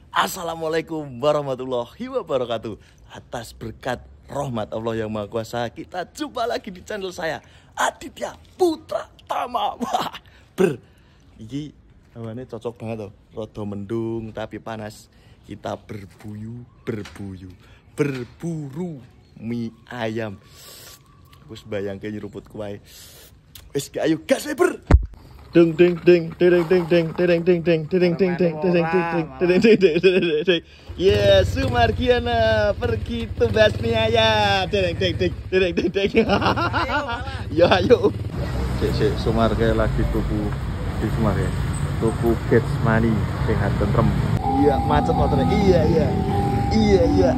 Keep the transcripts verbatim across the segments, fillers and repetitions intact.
Assalamualaikum warahmatullahi wabarakatuh. Atas berkat rahmat Allah yang Maha Kuasa, kita jumpa lagi di channel saya, Aditya Putra Tama. Wah, ber iki awane cocok banget tuh. Rada mendung tapi panas. Kita berbuyu, berbuyu, berburu mie ayam. Wis bayangke nyeruput kuwae. Wis ayo gas ber. Ding ding ding ding ding ding ding ding ding ding ding ding ding ding ding ding ding. Ya, Sumargiana pergi tebas mie ayam. Ding ding ding ding ding ding. Ya ayo. Sik sik Sumar kayak lagi tuku di Sumar ya. Tuku Gets Money sing tentrem. Iya, macet motornya. Iya iya. Iya iya.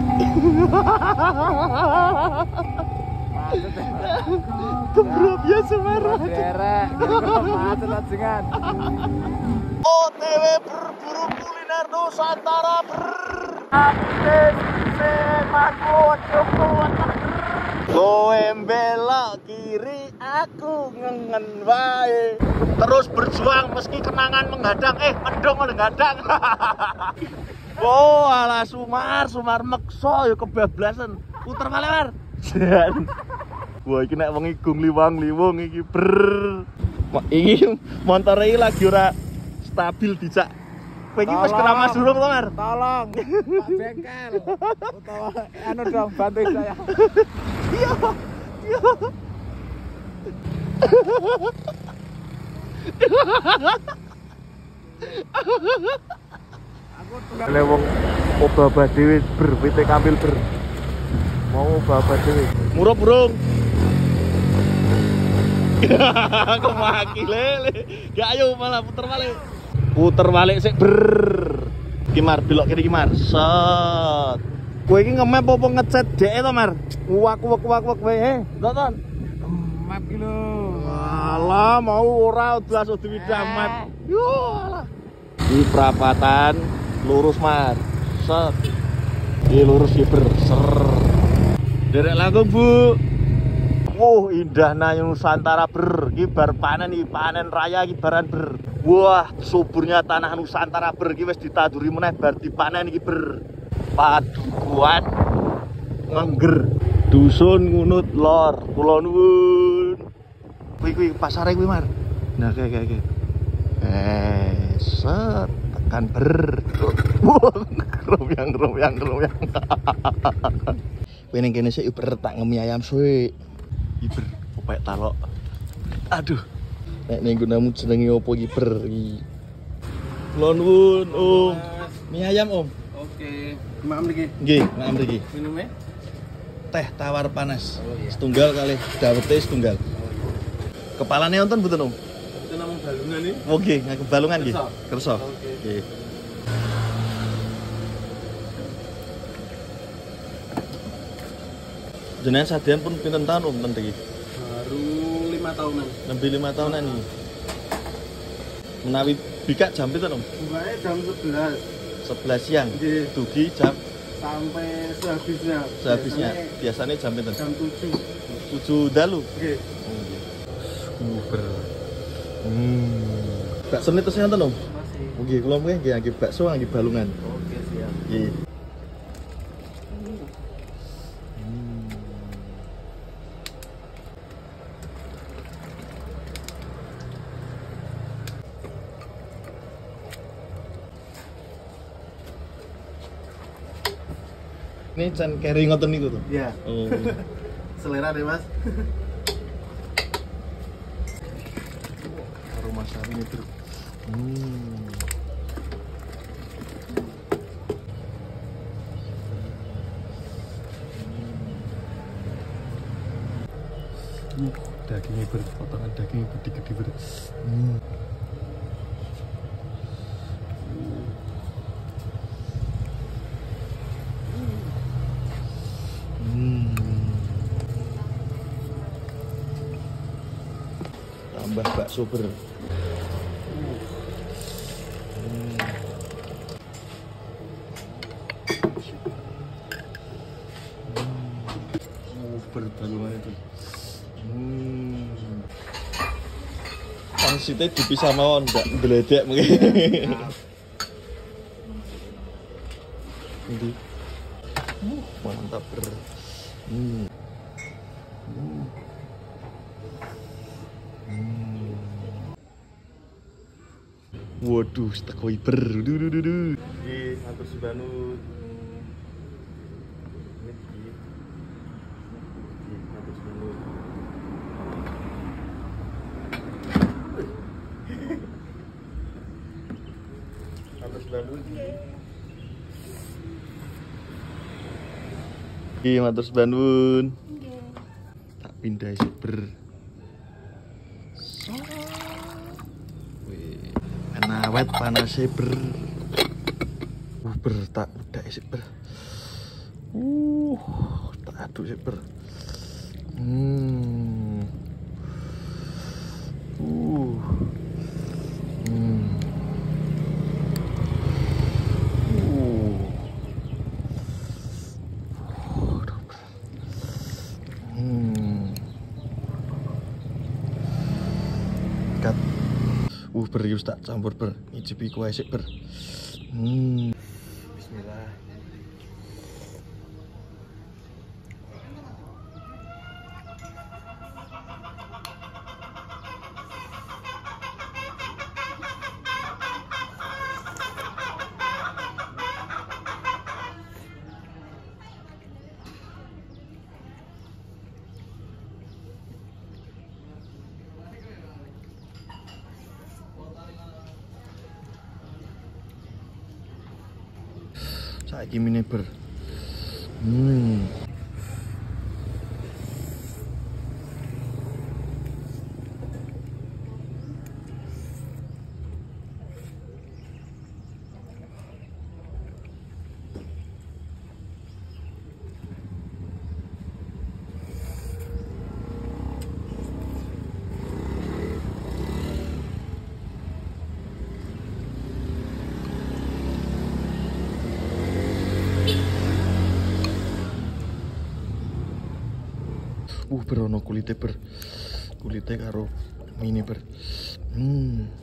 Kebrop ya Semarang. O T W berburu kuliner Nusantara ber. Kowe belok kiri, aku ngengen wae. Terus berjuang meski kenangan menghadang. Eh, mendung menghadang. Oh, ala Sumar, Sumar mekso ya kebablasan. Puter malih, Mar. Wah, iki nek wong igung liwang-liwung iki ber. Iki montore iki lagi ora stabil dicak. Kowe iki wis kena Mas Durung to, Mar? Tolong. Pak bengkel. Utawa anu dong bantu saya. Iya. Iya. Aku le wong obah-obah dhewe ber, pite kambil ber. Mau obah-obah dhewe. Murah burung. Kemaki lele. Gak ayo malah puter balik. Puter balik sik ber. Kimar belok kiri Kimar. Set. Kowe iki nge-map apa ngecet dhek to, Mar? Wak-wak-wak kowe, he. Nonton. Map iki lho. Alah, mau ora blas diwidah map. Yo alah. Di perapatan lurus, Mar. Set. Di lurus iki ber. Ser. Derek langkung, Bu. Wuh, indah nang Nusantara ber. Iki bar panen iki, panen raya iki baran ber. Wah, suburnya tanah Nusantara ber iki wis ditanduri meneh bar dipanen iki ber. Padukuan ngengger dusun ngunut lor. Kula nuwun. Kuwi kuwi pasare kuwi, Mar. Nah, kayak kayak kayak. Eh, set tekan ber. Wah, royang royang royang. Kowe ning kene sik iber tak ngemi ayam suwe. Iber opek talok. Aduh. Nek ning gunamu jenenge opo iber iki? Kula nuwun, Om. Mie ayam, Om. Oke. Maam mriki. Nggih, maam mriki. Minumnya? Teh tawar panas. Oh, iya. Setunggal kali dawete setunggal. Oh, iya. Kepalane wonten mboten, Om? Itu namung balungan iki. Oh, nggih, ngaku balungan nggih. Kersa. Oke. Nggih. Jenengan sadean pun pinten tahun Om ten iki? Baru lima tahunan. Lebih lima tahunan iki. Menawi bikak jam pinten, Om? Bukanya jam sebelas. sebelas siang. Nggih. Dugi jam sampai sehabisnya. Sehabisnya. Biasanya jam pinten? Jam tujuh. tujuh dalu. Nggih. Oh, nggih. Super. Hmm. Bakso nitus enten, Om? Masih. Nggih, kula mriki nggih nggih bakso nggih balungan. Oke, siap. Nggih. Ini can carry ngoten niku tuh. Iya. Oh. Selera deh, Mas. Aroma sari ini tuh. Hmm. Uh, dagingnya ber, potongan daging gede-gede ber. Hmm. Tambah bakso ber. Hmm. Oh, berbalungan itu. Hmm. Pangsite dipisah mawon, ndak gledek mungkin. Ini uh, mantap ber hmm. Hmm. Hmm. Waduh, stekoi ber duh duh duh duh. Nggih, matur subanut. Niki. Niki, matur subanut. Matur subanut. Nggih, matur subanun. Tak pindah sik ber. Awet panasnya ber uh, ber tak udah sih ber uh tak aduk sih ber hmm uh hmm uh hmm kat Uh ber yus tak campur ber ngicipi kuah sik ber. Hmm. Bismillah. Saiki mine ber. Hmm. Uh berono kulite ber kulite karo mini ber hmm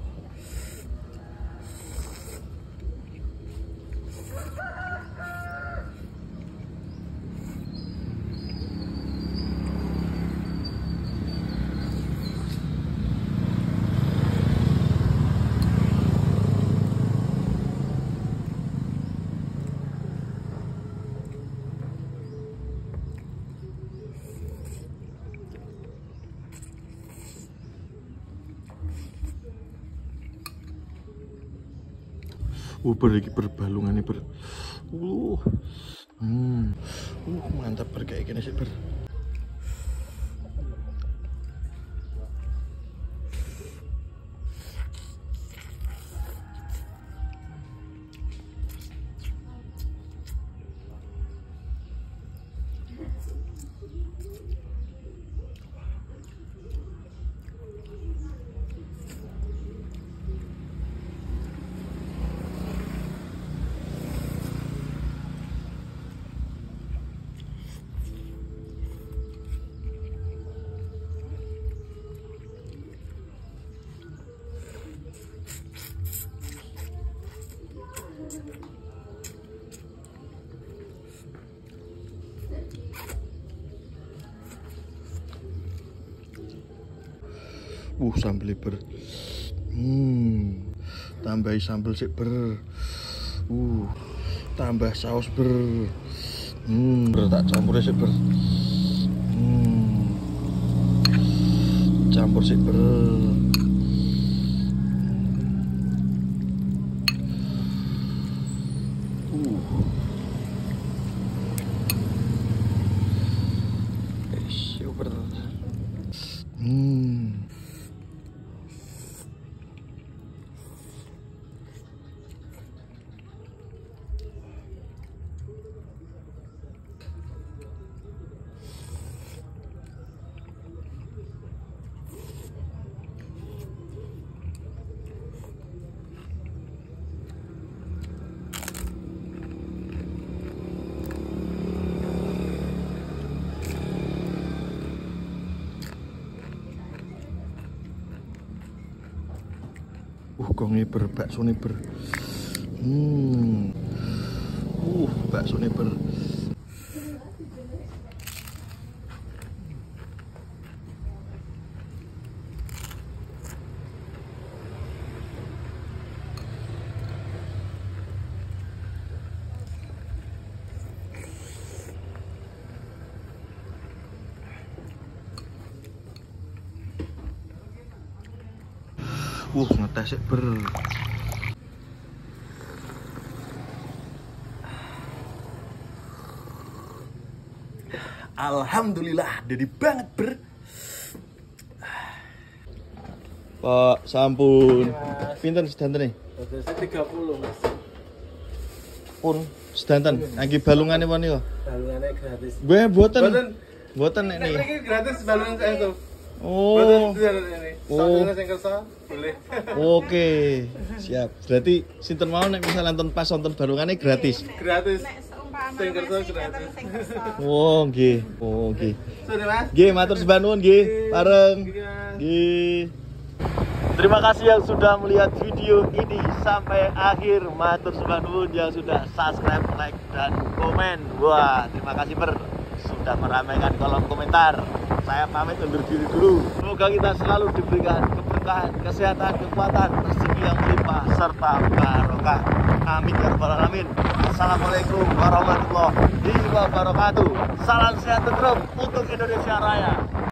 Uh, ber iki berbalungane ber. Uh. Hmm. Uh, mantap ber kayak gini sih ber. Uh, sambel ber. Hmm. Tambahi sambel sik ber. Uh. Tambah saus ber. Hmm, ber tak campur sik ber. Hmm. Campur sik ber. Uh. Es ber. Hmm. Uh, gonge ber, bakso nih ber. Hmm. Uh, bakso ini ber. Uh, ngetes ber. Alhamdulillah, jadi banget ber. Pak, sampun. Pinten sedanten nih? tiga puluh mas. Pun sedanten. Lagi balungane pon yo. Balungannya gratis. Gue buatan. Buatan. Buatan nek nih. Ini gratis balungan saya tuh. Oh. Buatan ini. Oh. Soalnya saya kerja boleh. Oke, siap. Berarti sinten mau nek misal nonton pas nonton balungane gratis. Gratis. Sing kerso gratis. Oh, nggih. Oh, nggih. Sudah mas. Nggih, matur sembah nuwun nggih. Bareng. Nggih. Terima kasih yang sudah melihat video ini sampai akhir. Matur sembah nuwun yang sudah subscribe, like, dan komen. Wah, terima kasih ber sudah meramaikan kolom komentar. Saya pamit undur diri dulu. Semoga kita selalu diberikan keberkahan, kesehatan, kekuatan, rezeki yang melimpah serta barokah. Amin ya rabbal alamin. Assalamualaikum warahmatullahi wabarakatuh. Salam sehat terus untuk Indonesia Raya.